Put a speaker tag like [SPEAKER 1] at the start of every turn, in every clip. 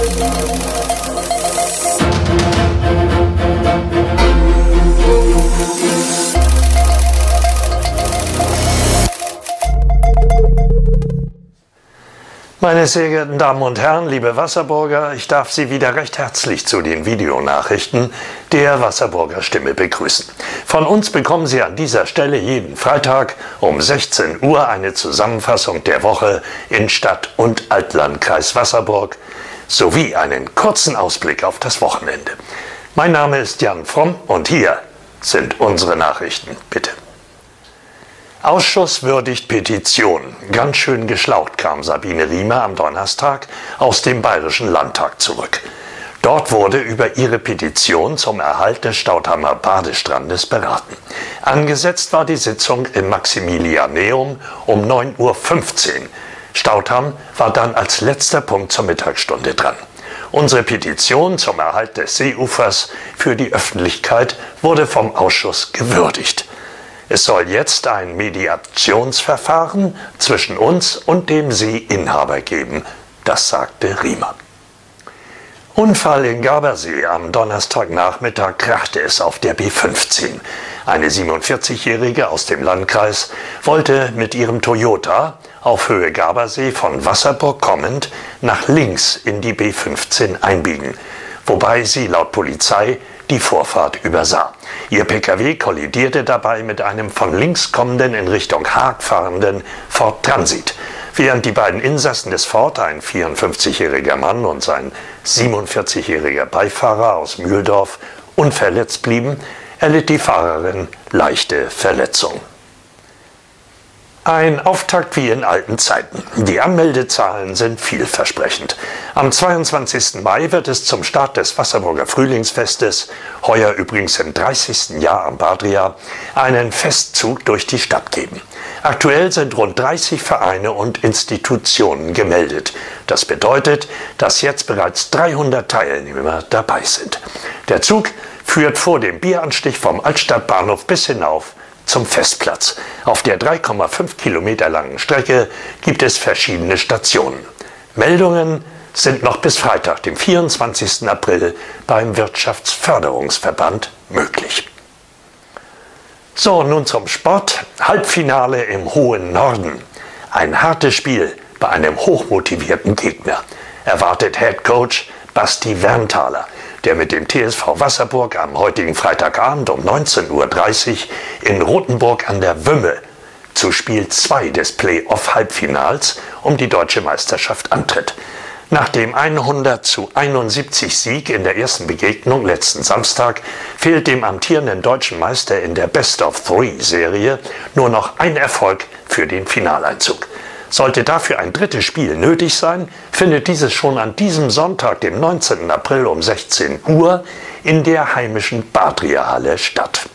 [SPEAKER 1] Meine sehr geehrten Damen und Herren, liebe Wasserburger, ich darf Sie wieder recht herzlich zu den Videonachrichten der Wasserburger Stimme begrüßen. Von uns bekommen Sie an dieser Stelle jeden Freitag um 16 Uhr eine Zusammenfassung der Woche in Stadt- und Altlandkreis Wasserburg sowie einen kurzen Ausblick auf das Wochenende. Mein Name ist Jan Fromm und hier sind unsere Nachrichten. Bitte. Ausschuss würdigt Petition. Ganz schön geschlaucht kam Sabine Riemer am Donnerstag aus dem Bayerischen Landtag zurück. Dort wurde über ihre Petition zum Erhalt des Staudhammer Badestrandes beraten. Angesetzt war die Sitzung im Maximilianeum um 9:15 Uhr. Staudham war dann als letzter Punkt zur Mittagsstunde dran. Unsere Petition zum Erhalt des Seeufers für die Öffentlichkeit wurde vom Ausschuss gewürdigt. Es soll jetzt ein Mediationsverfahren zwischen uns und dem Seeinhaber geben, das sagte Riemer. Unfall in Gabersee. Am Donnerstagnachmittag krachte es auf der B15. Eine 47-Jährige aus dem Landkreis wollte mit ihrem Toyota auf Höhe Gabersee von Wasserburg kommend nach links in die B15 einbiegen, wobei sie laut Polizei die Vorfahrt übersah. Ihr Pkw kollidierte dabei mit einem von links kommenden in Richtung Haag fahrenden Ford Transit. Während die beiden Insassen des Ford, ein 54-jähriger Mann und sein 47-jähriger Beifahrer aus Mühldorf, unverletzt blieben, erlitt die Fahrerin leichte Verletzungen. Ein Auftakt wie in alten Zeiten. Die Anmeldezahlen sind vielversprechend. Am 22. Mai wird es zum Start des Wasserburger Frühlingsfestes, heuer übrigens im 30. Jahr am Badria, einen Festzug durch die Stadt geben. Aktuell sind rund 30 Vereine und Institutionen gemeldet. Das bedeutet, dass jetzt bereits 300 Teilnehmer dabei sind. Der Zug führt vor dem Bieranstich vom Altstadtbahnhof bis hinauf zum Festplatz. Auf der 3,5 Kilometer langen Strecke gibt es verschiedene Stationen. Meldungen sind noch bis Freitag, dem 24. April, beim Wirtschaftsförderungsverband möglich. So, nun zum Sport. Halbfinale im hohen Norden. Ein hartes Spiel bei einem hochmotivierten Gegner, erwartet Headcoach Basti Werntaler, der mit dem TSV Wasserburg am heutigen Freitagabend um 19:30 Uhr in Rothenburg an der Wümme zu Spiel 2 des Play-Off-Halbfinals um die deutsche Meisterschaft antritt. Nach dem 100:71 Sieg in der ersten Begegnung letzten Samstag fehlt dem amtierenden deutschen Meister in der Best-of-Three-Serie nur noch ein Erfolg für den Finaleinzug. Sollte dafür ein drittes Spiel nötig sein, findet dieses schon an diesem Sonntag, dem 19. April um 16 Uhr in der heimischen Badria-Halle statt.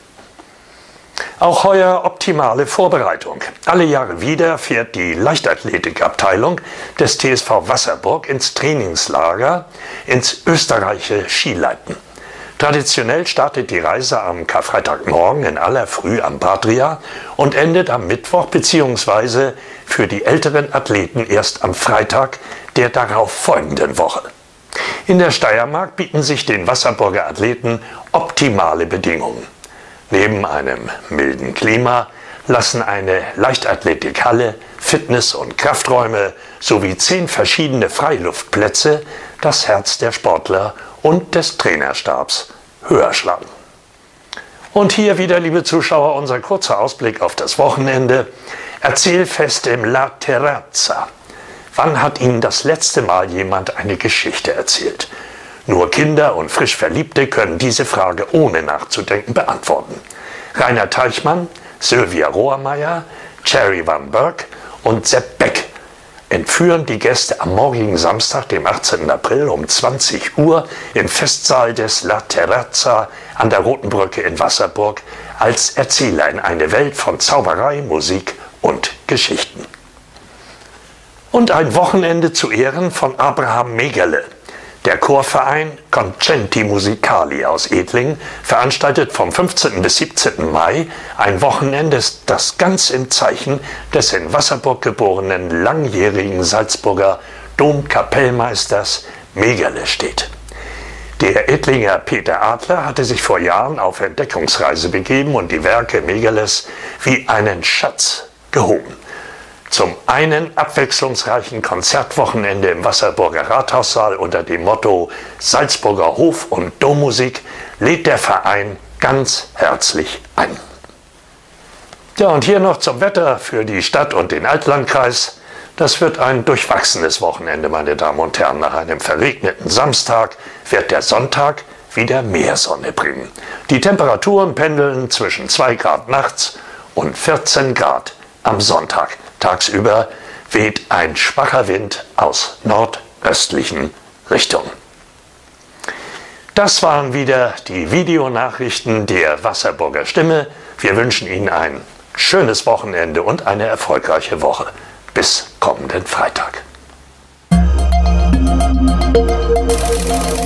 [SPEAKER 1] Auch heuer optimale Vorbereitung. Alle Jahre wieder fährt die Leichtathletikabteilung des TSV Wasserburg ins Trainingslager ins österreichische Skileiten. Traditionell startet die Reise am Karfreitagmorgen in aller Früh am Badria und endet am Mittwoch bzw. für die älteren Athleten erst am Freitag der darauf folgenden Woche. In der Steiermark bieten sich den Wasserburger Athleten optimale Bedingungen. Neben einem milden Klima lassen eine Leichtathletikhalle, Fitness- und Krafträume sowie 10 verschiedene Freiluftplätze das Herz der Sportler und des Trainerstabs höher schlagen. Und hier wieder, liebe Zuschauer, unser kurzer Ausblick auf das Wochenende. Erzählfest im La Terrazza. Wann hat Ihnen das letzte Mal jemand eine Geschichte erzählt? Nur Kinder und frisch Verliebte können diese Frage ohne nachzudenken beantworten. Rainer Teichmann, Sylvia Rohrmeier, Cherry Van Berg und Sepp Beck entführen die Gäste am morgigen Samstag, dem 18. April um 20 Uhr im Festsaal des La Terrazza an der Roten Brücke in Wasserburg als Erzähler in eine Welt von Zauberei, Musik und Geschichten. Und ein Wochenende zu Ehren von Abraham Megerle. Der Chorverein Concenti Musicali aus Edling veranstaltet vom 15. bis 17. Mai ein Wochenende, das ganz im Zeichen des in Wasserburg geborenen langjährigen Salzburger Domkapellmeisters Megele steht. Der Ettlinger Peter Adler hatte sich vor Jahren auf Entdeckungsreise begeben und die Werke Megeles wie einen Schatz gehoben. Zum einen abwechslungsreichen Konzertwochenende im Wasserburger Rathaussaal unter dem Motto Salzburger Hof- und Dommusik lädt der Verein ganz herzlich ein. Ja, und hier noch zum Wetter für die Stadt und den Altlandkreis. Das wird ein durchwachsenes Wochenende, meine Damen und Herren. Nach einem verregneten Samstag wird der Sonntag wieder mehr Sonne bringen. Die Temperaturen pendeln zwischen 2 Grad nachts und 14 Grad am Sonntag. Tagsüber weht ein schwacher Wind aus nordöstlichen Richtungen. Das waren wieder die Videonachrichten der Wasserburger Stimme. Wir wünschen Ihnen ein schönes Wochenende und eine erfolgreiche Woche. Bis kommenden Freitag.